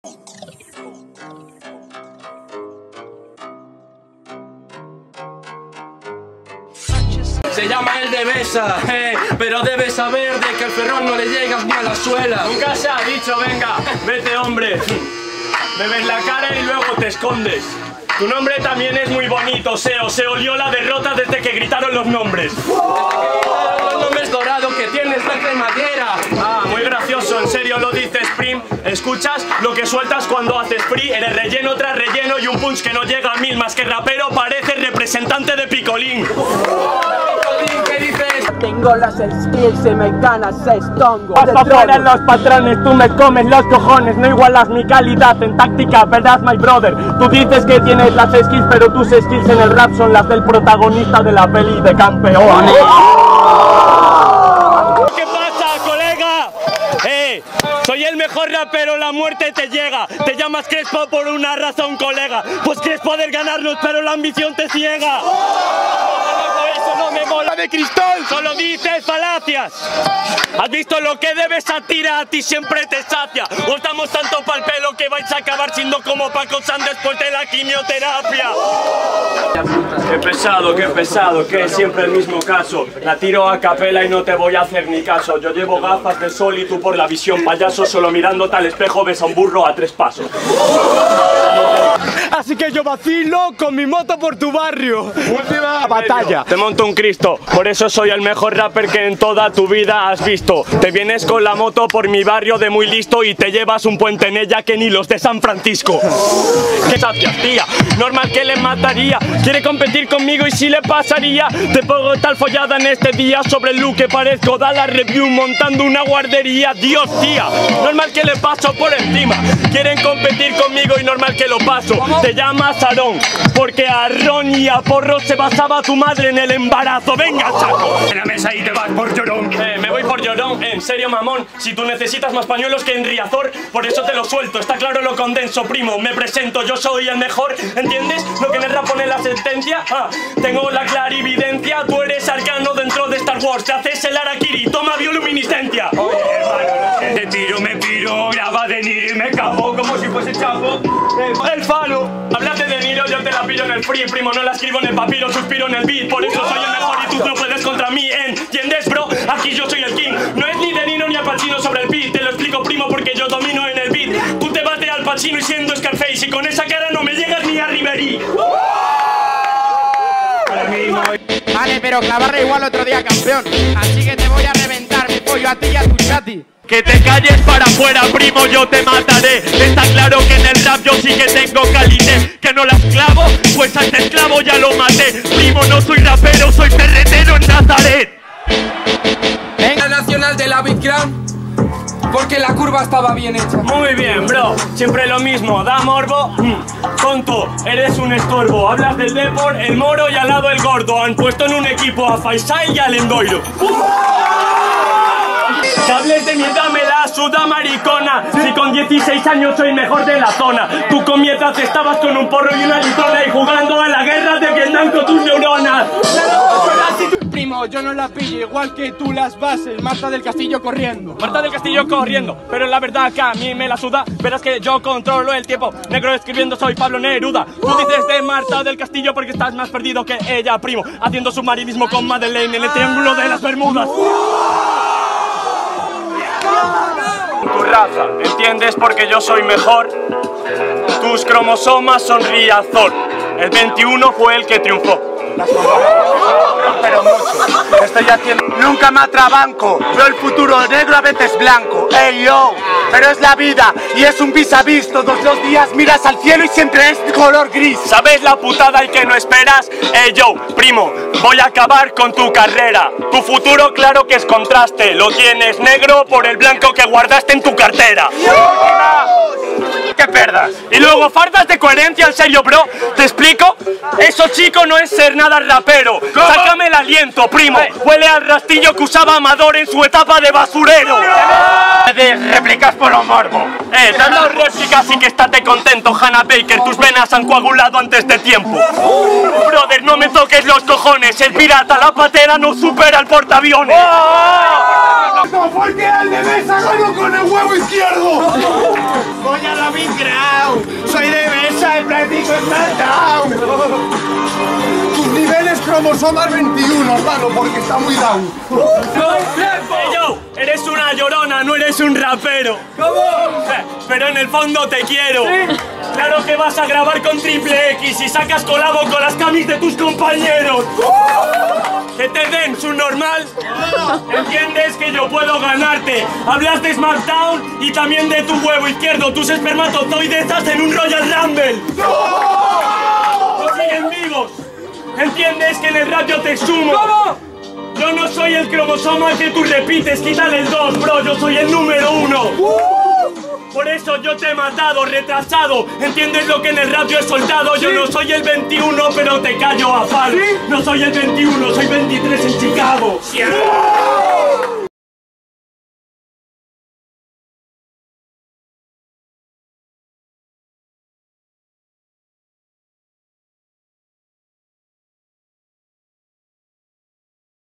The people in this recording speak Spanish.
Se llama el de Besa, pero debes saber de que el ferrón no le llegas ni a la suela. Nunca se ha dicho, venga, vete hombre. Me ves la cara y luego te escondes. Tu nombre también es muy bonito, Seo. Se olió la derrota desde que gritaron los nombres. Los nombres dorados que tienes la cremallera. Ah, muy gracioso, en serio lo dices, Prim. ¿Escuchas lo que sueltas cuando haces free? Eres relleno tras relleno y un punch que no llega a 1000. Más que rapero pareces representante de Picolín. ¿Qué dices? Tengo las skills y me ganas 6 tongos. Hasta fuera en los patrones, tú me comes los cojones. No igualas mi calidad en táctica, ¿verdad, my brother? Tú dices que tienes las skills, pero tus skills en el rap son las del protagonista de la peli de campeones. ¿Qué pasa, colega? Soy el mejor rapero, la muerte te llega. Te llamas Crespo por una razón, colega. Pues crees poder ganarnos, pero la ambición te ciega. Eso no me mola de cristal. Solo dices falacias. ¿Has visto lo que debes sátira? A ti siempre te sacia. Os damos tanto pa'l pelo que vais a acabar siendo como Paco San después de la quimioterapia. Qué pesado, que es siempre el mismo caso. La tiro a capela y no te voy a hacer ni caso. Yo llevo gafas de sol y tú por la visión payaso. Solo mirándote al espejo ves a un burro a 3 pasos. Así que yo vacilo con mi moto por tu barrio. Última batalla. Te monto un Cristo, por eso soy el mejor rapper que en toda tu vida has visto. Te vienes con la moto por mi barrio de muy listo y te llevas un puente en ella que ni los de San Francisco. ¿Qué sacias, tía? Normal que le mataría. Quiere competir conmigo y si le pasaría. Te pongo tal follada en este día sobre el look que parezco da la review montando una guardería. Dios, tía, normal que le paso por encima. Quieren competir conmigo y normal que lo paso. Te llamas Aarón, porque a Ron y a Porro se basaba tu madre en el embarazo. Venga, chaco, en la mesa y te vas por llorón. Me voy por llorón, en serio, mamón. Si tú necesitas más pañuelos que en Riazor, por eso te lo suelto. Está claro, lo condenso, primo. Me presento, yo soy el mejor, ¿entiendes? Lo que en el rap pone la sentencia. Tengo la clarividencia. Tú eres arcano dentro de Star Wars. Te haces el Harakiri, toma bioluminiscencia. Oye, hermano, te tiro, me piro, graba de Niro y me cago como si fuese Chapo. El falo. Hablaste de Niro, yo te la pillo en el free, primo. No la escribo en el papiro, suspiro en el beat. Por eso soy el mejor y tú no puedes contra mí, ¿entiendes, bro? Aquí yo soy el king. No es ni de Niro ni Al Pacino sobre el beat. Te lo explico, primo, porque yo domino en el beat. Tú te vas de Al Pacino y siendo Scarface. Y con esa cara no me llegas ni a Riverí. Vale, pero clavarle igual otro día, campeón. Así que te voy a reventar mi pollo a ti y a tu chati. Que te calles para afuera, primo, yo te mataré. Está claro que en el rap yo sí que tengo calité. Que no las clavo, pues a este esclavo ya lo maté. Primo, no soy rapero, soy ferretero en Nazaret. Venga, nacional de la Big Ground, porque la curva estaba bien hecha. Muy bien, bro, siempre lo mismo, da morbo. Tonto, eres un estorbo. Hablas del Depor, el Moro y al lado el Gordo. Han puesto en un equipo a Faisal y al Endoiro. Que hables de mierda me la suda, maricona. Si con 16 años soy mejor de la zona. Tú con mi edad estabas con un porro y una litrona y jugando a la guerra de Vietnam con tus neuronas. Primo, yo no la pillo igual que tú las bases. Marta del Castillo corriendo. Marta del Castillo corriendo, pero la verdad que a mí me la suda. Verás que yo controlo el tiempo. Negro escribiendo soy Pablo Neruda. Tú dices de Marta del Castillo porque estás más perdido que ella, primo. Haciendo submarinismo con Madeleine en el Triángulo de las Bermudas. Tu raza, ¿entiendes? Porque yo soy mejor. Tus cromosomas son Riazor. El 21 fue el que triunfó. Pero mucho. Estoy haciendo. Nunca me atrabanco. Veo el futuro negro, a veces blanco. Ey yo, pero es la vida y es un vis a vis. Todos los días miras al cielo y siempre es de color gris. ¿Sabes la putada y que no esperas? Ey yo, primo, voy a acabar con tu carrera. Tu futuro claro que es contraste. Lo tienes negro por el blanco que guardaste en tu cartera. Que perdas. Y luego fardas de coherencia, en serio, bro. ¿Te explico? Eso, chico, no es ser nada rapero. ¿Cómo? Sácame el aliento, primo. Huele al rastillo que usaba Amador en su etapa de basurero. De réplicas por lo morbo. Dando réplicas y que estate contento, Hannah Baker. Tus venas han coagulado antes de tiempo. Brother, no me toques los cojones. El pirata, la patera no supera al portaaviones. Porque el de Besa ganó con el huevo izquierdo. ya lo habéis creado. Soy de Besa, el práctico SmackDown. Tus niveles cromosomas 21, hermano, porque está muy down. Yo, eres una llorona, no eres un rapero. ¿Cómo? Pero en el fondo te quiero. ¿Sí? Claro que vas a grabar con Triple X y sacas colabo con las camis de tus compañeros. Que te den su normal. ¿Entiendes que yo puedo ganarte? Hablas de SmackDown y también de tu huevo izquierdo. Tus espermatozoides hacen un Royal Rumble. No siguen vivos. ¿Entiendes que en el rap yo te sumo? ¿Cómo? Yo no soy el cromosoma que tú repites, quítale el 2, bro, yo soy el número 1. Por eso yo te he matado, retrasado. ¿Entiendes lo que en el rap yo he soltado? Yo no soy el 21, pero te callo a palo. No soy el 21, soy 23 en Chicago.